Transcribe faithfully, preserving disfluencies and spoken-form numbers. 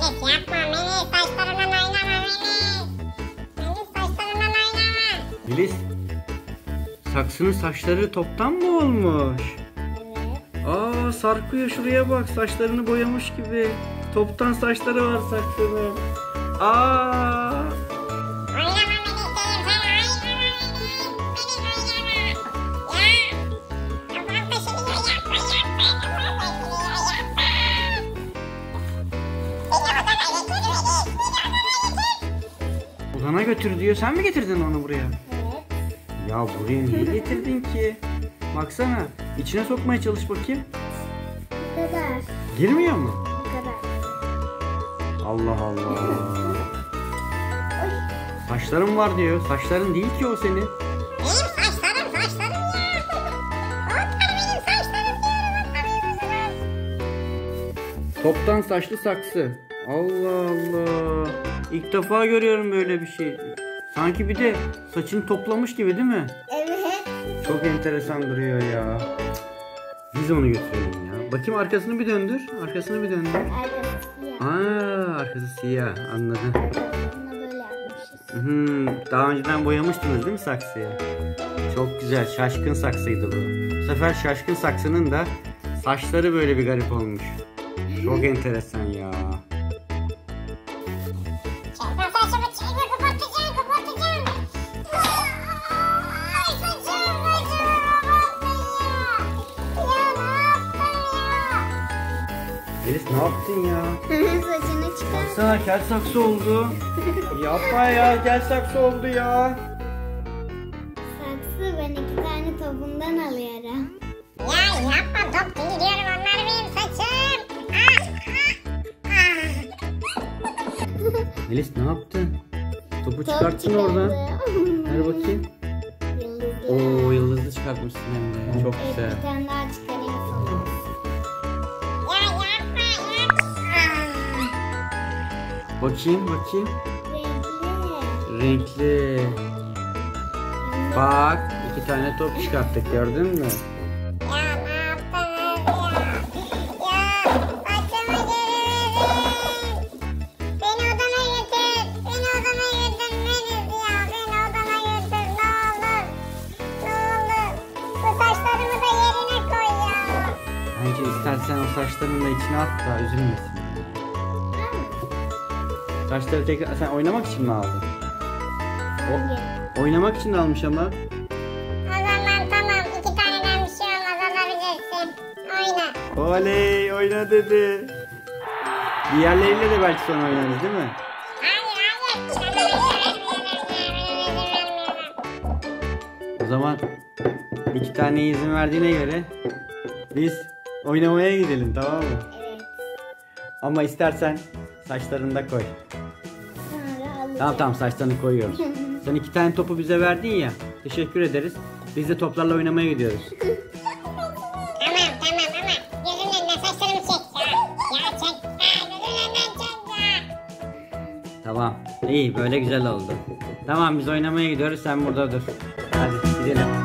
Melis yapma Melis, saçlarından oynama Melis. Melis saçlarından oynama. Melis, saksının saçları toptan mı olmuş? Evet. Aa, sarkıyor, şuraya bak, saçlarını boyamış gibi. Toptan saçları var saksının. Aa! Oynama Melis dedim sana, oynama Melis. Melis oynama. Ya. Kafam taşınıyor, yapma yapma. Kafam taşınıyor, yapma. Beni odana götür Melis. Beni odana götür. Odana götür diyor. Sen mi getirdin onu buraya? Evet. Ya buraya niye getirdin ki? Baksana. İçine sokmaya çalış bakayım. Bu kadar. Girmiyor mu? Bu kadar. Allah Allah. Saçların var diyor. Saçların değil ki o senin. Benim saçlarım saçlarım ya. Onlar benim saçlarım diyorum. Anlamıyorsunuz. Toptan saçlı saksı. Allah Allah. İlk defa görüyorum böyle bir şey. Sanki bir de saçını toplamış gibi değil mi? Evet. Çok enteresan duruyor ya. Biz onu götürelim ya. Bakayım arkasını bir döndür. Arkasını bir döndür. Arkası siyah. Aa, arkası siyah. Anladım. Bunu böyle yapmışız. Hmm, daha önceden boyamıştınız değil mi saksıyı? Çok güzel. Şaşkın saksıydı bu. Bu sefer şaşkın saksının da saçları böyle bir garip olmuş. Çok enteresan ya. Çekme saçımı çekme, kapatacağım kapatacağım. Ay saçım saçım kapatıyor. Ya ne yaptın ya? Melis ne yaptın ya? Saçını çıkar. Baksana kel saksı oldu. Yapma ya, kel saksı oldu ya. Saksı, ben iki tane topundan alıyorum. Ya yapma, top değil diyorum, onlar benim saçım. Ah, ah, ah. Melis ne yaptın? Topu Top çıkarttın çıkardı. oradan. Ver bakayım. Yıldızlı. Oo, yıldızlı çıkartmışsın hem de. Çok Evet, güzel. bir tane daha çıkarayım sana. Ya yapma yapma. Bakayım bakayım. Renkli. Renkli. Bak, iki tane top çıkarttık, gördün mü? Ya ne yaptınız ya? Ya saçımı geri verin. Beni odana götür. Beni odana götür Melis ya. Beni odana götür ne olur. Ne olur. Bu saçlarımı da yerine koy ya. Bence istersen o saçlarını da içine at da üzülmesin. Saçları tekrar sen oynamak için mi aldın? O, oynamak için almış ama. O zaman tamam. İki taneden bir şey olmaz, alabilirsin. Oyna. Oley, oyna dedi. Diğerleriyle de belki sonra oynarız değil mi? Hayır hayır. Sana izin vermiyorum. O zaman iki tane izin verdiğine göre biz oynamaya gidelim, tamam mı? Evet. Ama istersen saçlarını da koy. Sonra alacağım. Tamam tamam, saçlarını koyuyoruz. Sen iki tane topu bize verdin ya. Teşekkür ederiz. Biz de toplarla oynamaya gidiyoruz. Tamam tamam ama gözümün önünden saçlarımı çek ya. Ya çek. Ha, gözümün önünden çek ya. Tamam. İyi, böyle güzel oldu. Tamam, biz oynamaya gidiyoruz. Sen burada dur. Hadi gidelim.